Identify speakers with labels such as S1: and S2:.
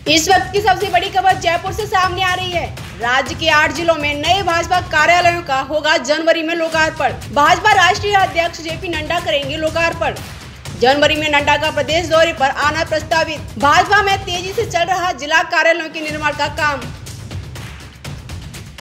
S1: इस वक्त की सबसे बड़ी खबर जयपुर से सामने आ रही है। राज्य के 8 जिलों में नए भाजपा कार्यालयों का होगा जनवरी में लोकार्पण। भाजपा राष्ट्रीय अध्यक्ष जेपी नड्डा करेंगे लोकार्पण। जनवरी में नड्डा का प्रदेश दौरे पर आना प्रस्तावित। भाजपा में तेजी से चल रहा जिला कार्यालयों के निर्माण का काम।